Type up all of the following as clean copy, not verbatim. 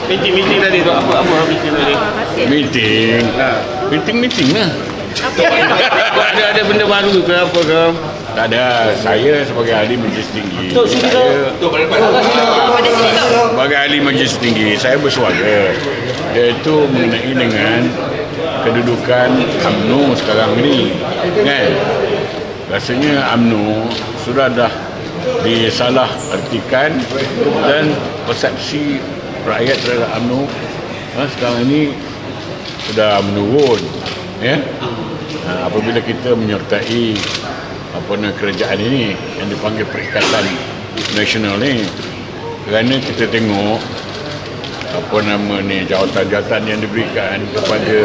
Meeting tadi tu apa meeting tadi? Meeting lah. Ada benda baru ke apa ke? Tak ada. Saya sebagai ahli majlis tinggi. Sebagai ahli majlis tinggi, saya bersuara iaitu mengenai dengan kedudukan UMNO sekarang ini, kan? Rasanya UMNO sudah dah disalah artikan dan persepsi rakyat terhadap UMNO sekarang ini sudah menurun, ya. Apabila kita menyertai kerajaan ini yang dipanggil Perikatan Nasional ni, kerana kita tengok jawatan-jawatan yang diberikan kepada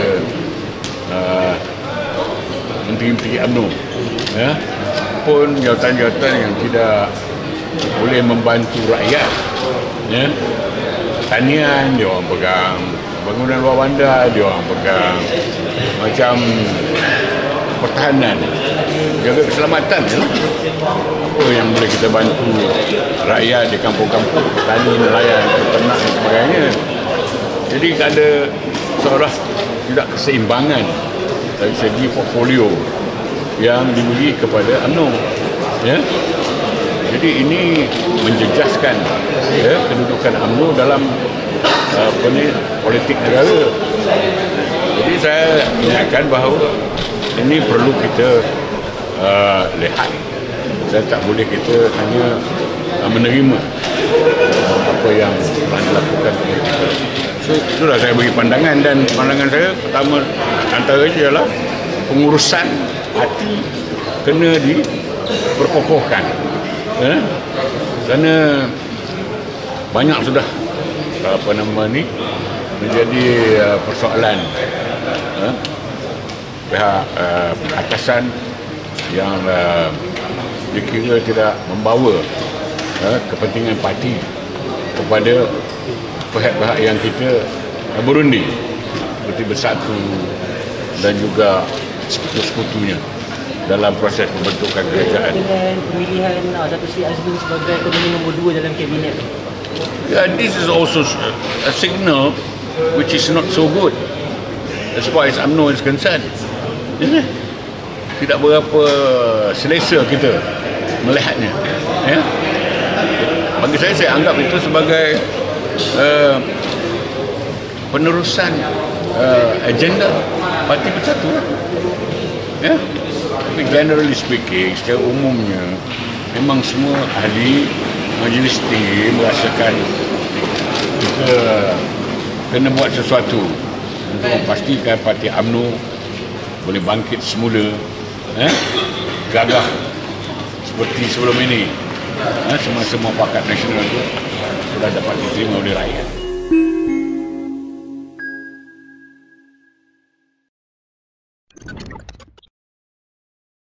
menteri-menteri UMNO, ya, pun jawatan-jawatan yang tidak boleh membantu rakyat, ya. Tanian dia orang pegang, bangunan luar bandar dia orang pegang, macam pertahanan, jaga keselamatan, ya. Apa yang boleh kita bantu rakyat di kampung-kampung, petani, nelayan, peternak dan sebagainya. Jadi ada seorang tidak keseimbangan dari segi portfolio yang diberi kepada UMNO, ya. Jadi ini menjejaskan, ya, kedudukan UMNO dalam politik negara. Jadi saya ingatkan bahawa ini perlu kita lihat. Saya tak boleh kita hanya menerima apa yang telah dilakukan oleh kita. So, itulah saya bagi pandangan, dan pandangan saya pertama antaranya ialah pengurusan hati kena diperkokohkan, kerana banyak sudah menjadi persoalan pihak atasan yang dikira tidak membawa kepentingan parti kepada pihak-pihak yang kita berundi, seperti Bersatu dan juga sekutu-sekutunya dalam proses pembentukan kerajaan. Dengan pemilihan Datuk Seri Azmin sebagai ekonomi nombor 2 dalam kabinet. Yeah, this is also a signal which is not so good as far as UMNO is concerned. Tidak berapa selesa kita melihatnya, ya. Bagi saya anggap itu sebagai penerusan agenda Parti Bersatu, ya. Tapi generally speaking, secara umumnya memang semua ahli majlis tinggi merasakan kita kena buat sesuatu untuk memastikan Parti UMNO boleh bangkit semula, gagah seperti sebelum ini, semasa muafakat nasional itu sudah dapat diterima oleh rakyat.